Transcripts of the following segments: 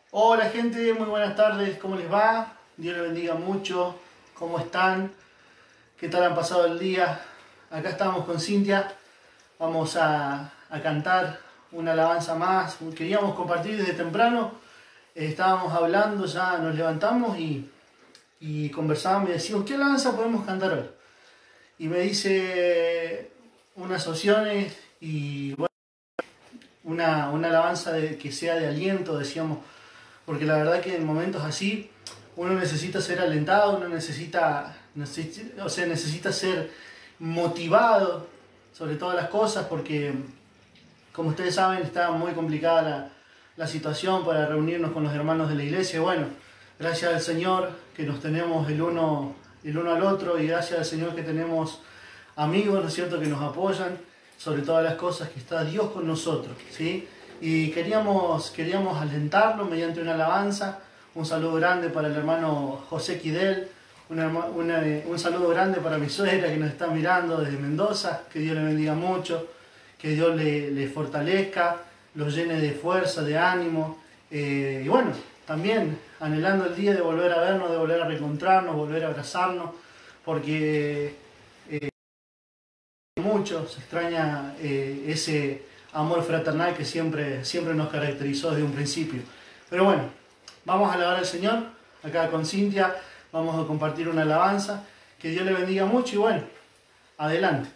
Hola gente, muy buenas tardes, ¿cómo les va? Dios les bendiga mucho, ¿cómo están? ¿Qué tal han pasado el día? Acá estamos con Cintia, vamos a cantar una alabanza más. Queríamos compartir desde temprano, estábamos hablando, ya nos levantamos y conversábamos y decíamos, ¿qué alabanza podemos cantar hoy? Y me dice unas opciones y bueno, una alabanza que sea de aliento, decíamos, porque la verdad que en momentos así uno necesita ser alentado, uno necesita ser motivado sobre todas las cosas, porque como ustedes saben está muy complicada la situación para reunirnos con los hermanos de la iglesia. Bueno, gracias al Señor que nos tenemos el uno al otro, y gracias al Señor que tenemos amigos, ¿no es cierto?, que nos apoyan sobre todas las cosas, que está Dios con nosotros, ¿sí? Y queríamos alentarlo mediante una alabanza. Un saludo grande para el hermano José Quidel, un saludo grande para mi suegra que nos está mirando desde Mendoza. Que Dios le bendiga mucho, que Dios le fortalezca, los llene de fuerza, de ánimo, y bueno, también anhelando el día de volver a vernos, de volver a reencontrarnos, volver a abrazarnos, porque mucho se extraña ese amor fraternal que siempre nos caracterizó desde un principio. Pero bueno, vamos a alabar al Señor acá con Cintia, vamos a compartir una alabanza. Que Dios le bendiga mucho y bueno, adelante.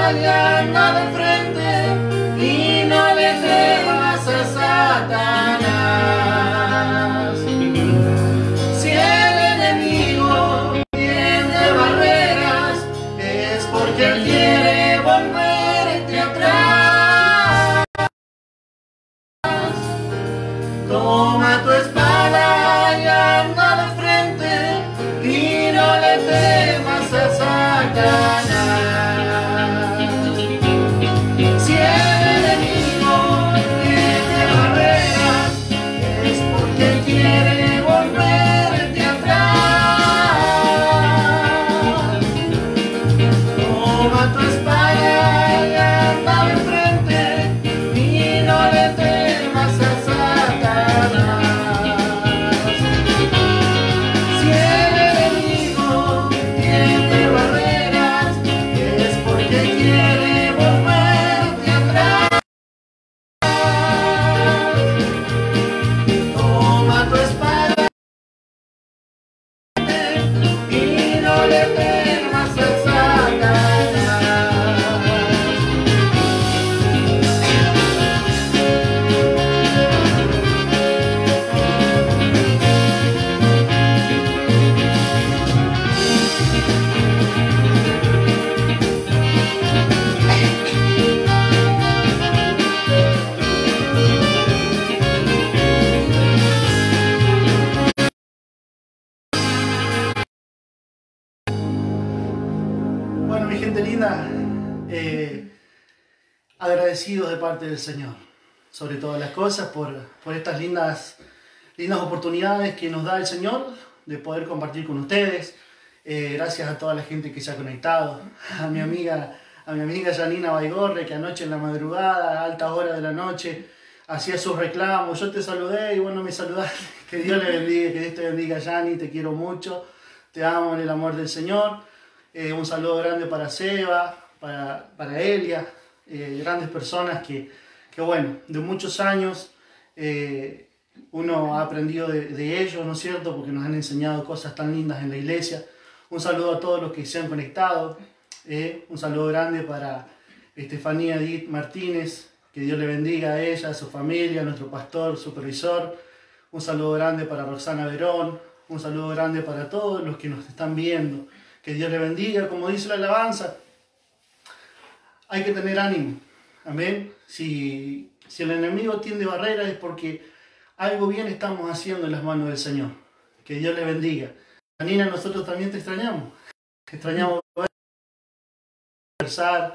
y anda de frente y no le temas a Satanás. Si el enemigo tiene barreras, es porque él quiere volverte atrás. Toma tu espada y anda de frente y no le temas a Satanás. Si el enemigo tiene barreras, es porque él quiere volverte atrás. Toma tu espada y anda de frente y no le temas a Satanás. Si el enemigo tiene barreras, es porque quiere volverte atrás. Toma tu espada y no le temas a Satanás. Bueno, mi gente linda, agradecidos de parte del Señor, sobre todas las cosas, por estas lindas oportunidades que nos da el Señor de poder compartir con ustedes. Gracias a toda la gente que se ha conectado, a mi amiga Janina Baigorre, que anoche en la madrugada, a alta hora de la noche, hacía sus reclamos. Yo te saludé y bueno, me saludaste. Que Dios le bendiga, que Dios te bendiga, Yani, te quiero mucho, te amo en el amor del Señor. Un saludo grande para Seba, para Elia, grandes personas que bueno, de muchos años uno ha aprendido de ellos, ¿no es cierto? Porque nos han enseñado cosas tan lindas en la iglesia. Un saludo a todos los que se han conectado. Un saludo grande para Estefanía Edith Martínez, que Dios le bendiga a ella, a su familia, a nuestro pastor, supervisor. Un saludo grande para Roxana Verón. Un saludo grande para todos los que nos están viendo. Que Dios le bendiga, como dice la alabanza. Hay que tener ánimo. Amén. Si el enemigo tiende barreras es porque algo bien estamos haciendo en las manos del Señor. Que Dios le bendiga. Janina, nosotros también te extrañamos. Te extrañamos conversar,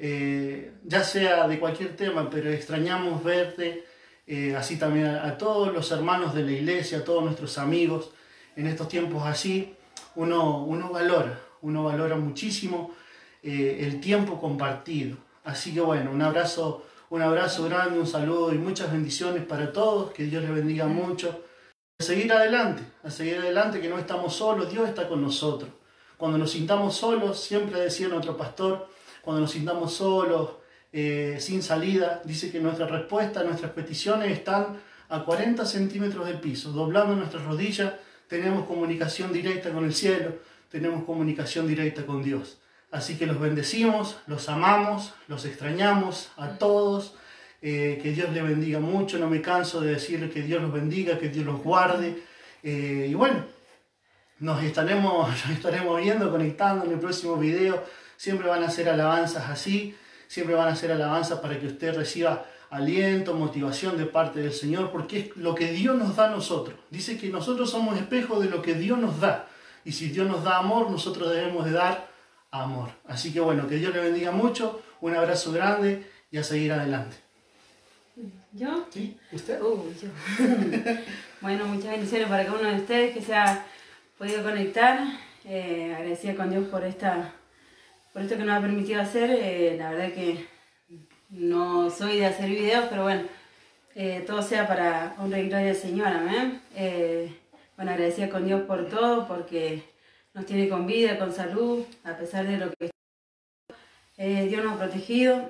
ya sea de cualquier tema, pero extrañamos verte, así también a todos los hermanos de la iglesia, a todos nuestros amigos. En estos tiempos así, uno valora muchísimo el tiempo compartido. Así que bueno, un abrazo grande, un saludo y muchas bendiciones para todos, que Dios les bendiga mucho. A seguir adelante, que no estamos solos, Dios está con nosotros. Cuando nos sintamos solos, siempre decía nuestro pastor, cuando nos sintamos solos, sin salida, dice que nuestra respuesta, nuestras peticiones están a 40 centímetros del piso, doblando nuestras rodillas, tenemos comunicación directa con el cielo, tenemos comunicación directa con Dios. Así que los bendecimos, los amamos, los extrañamos a todos. Que Dios les bendiga mucho, no me canso de decirle que Dios los bendiga, que Dios los guarde. Y bueno, nos estaremos viendo, conectando en el próximo video. Siempre van a ser alabanzas así, siempre van a ser alabanzas para que usted reciba aliento, motivación de parte del Señor, porque es lo que Dios nos da a nosotros. Dice que nosotros somos espejos de lo que Dios nos da. Y si Dios nos da amor, nosotros debemos de dar amor. Así que bueno, que Dios le bendiga mucho, un abrazo grande y a seguir adelante. ¿Yo? ¿Sí? ¿Usted? Yo. Bueno, muchas bendiciones para cada uno de ustedes que se ha podido conectar. Agradecida con Dios por esto que nos ha permitido hacer. La verdad que no soy de hacer videos, pero bueno, todo sea para honra y gloria del Señor, amén. Bueno, agradecida con Dios por todo, porque nos tiene con vida, con salud, a pesar de lo que Dios nos ha protegido.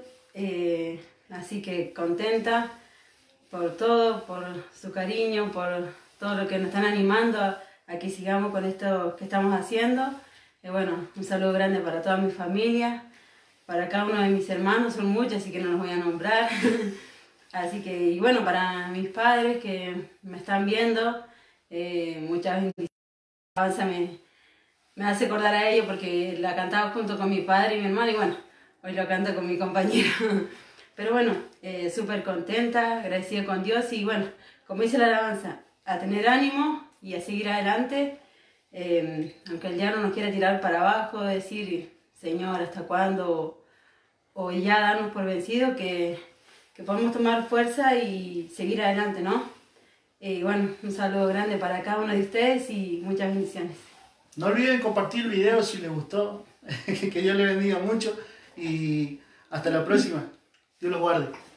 Así que contenta por todo, por su cariño, por todo lo que nos están animando a que sigamos con esto que estamos haciendo. Bueno, un saludo grande para toda mi familia, para cada uno de mis hermanos, son muchos, así que no los voy a nombrar. Así que, y bueno, para mis padres que me están viendo, muchas bendiciones. La alabanza me hace acordar a ellos porque la cantaba junto con mi padre y mi hermano, y bueno, hoy lo canto con mi compañero. Pero bueno, súper contenta, agradecida con Dios, y bueno, como dice la alabanza, a tener ánimo y a seguir adelante, aunque el diablo nos quiera tirar para abajo, decir, Señor, ¿hasta cuándo? O ya darnos por vencido, que podemos tomar fuerza y seguir adelante, ¿no? Y bueno, un saludo grande para cada uno de ustedes y muchas bendiciones. No olviden compartir el video si les gustó, que Dios les bendiga mucho y hasta la próxima. Dios los guarde.